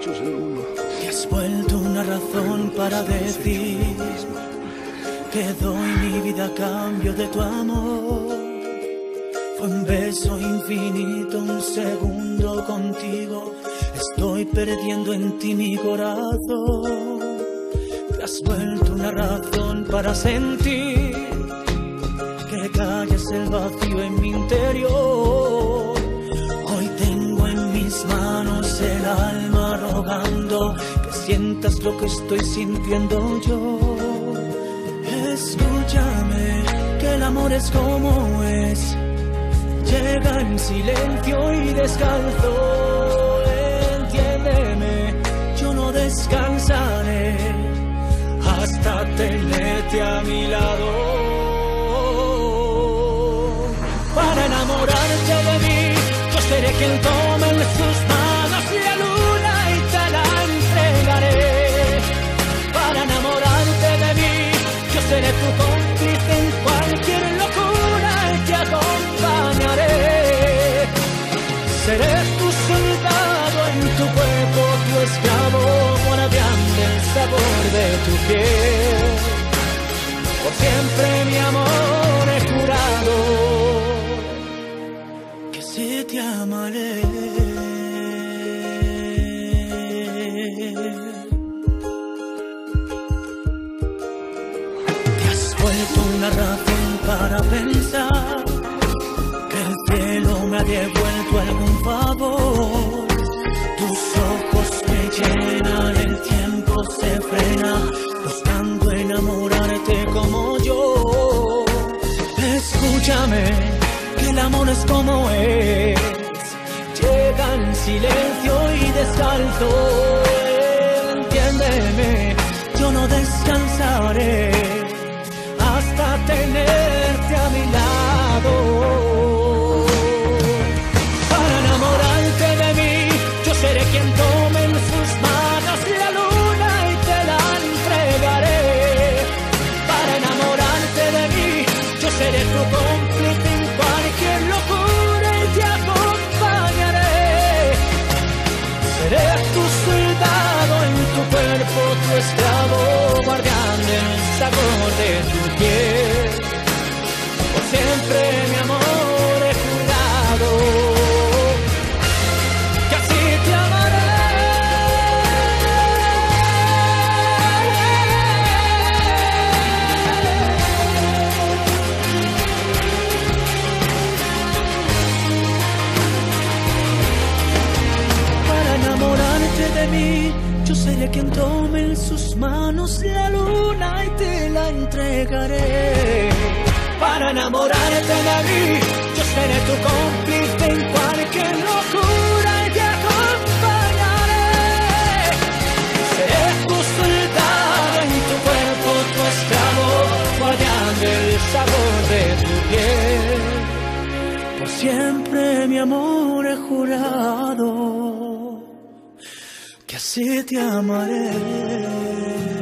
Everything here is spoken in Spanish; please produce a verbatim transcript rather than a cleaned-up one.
muchos en el mundo. Te has vuelto una razón para decir que doy mi vida a cambio de tu amor. Fue un beso infinito, un segundo contigo. Estoy perdiendo en ti mi corazón. Te has vuelto una razón para sentir que calles el vacío en mi interior. Hoy tengo en mis manos el alma rogando que sientas lo que estoy sintiendo yo. Escúchame, que el amor es como es. Llega en silencio y descalzo. Entiéndeme, yo no descansaré hasta tenerte a mi lado. Para enamorarte de mí, yo seré quien tome en sus manos la luna y te la entregaré. Para enamorarte de mí, yo seré tu cómplice en cualquier locura y te acompañaré. Seré tu soldado en tu cuerpo, tu esclavo, guardián del sabor de tu piel. Por siempre mi amor he jurado que sí te amaré. Te has vuelto una razón para pensar que el cielo me ha devuelto algún favor. Tus ojos me llenan, el tiempo se frena, buscando enamorarte como yo. Escúchame, que el amor es como es. Llega en silencio y descalzo. Entiéndeme, yo no descansaré hasta tenerte a mi lado. Seré quien tome en sus manos la luna y te la entregaré. Para enamorarte de mí, yo seré tu cómplice en cualquier locura y te acompañaré. Seré tu soldado en tu cuerpo, tu esclavo, guardián del sabor de tu piel. Por siempre mi amor he jurado. De mí, yo seré quien tome en sus manos la luna y te la entregaré. Para enamorarte de mí, yo seré tu cómplice en cualquier locura y te acompañaré. Seré tu soldado en tu cuerpo, tu esclavo, guardián del sabor de tu piel. Por siempre mi amor he jurado que así te amaré.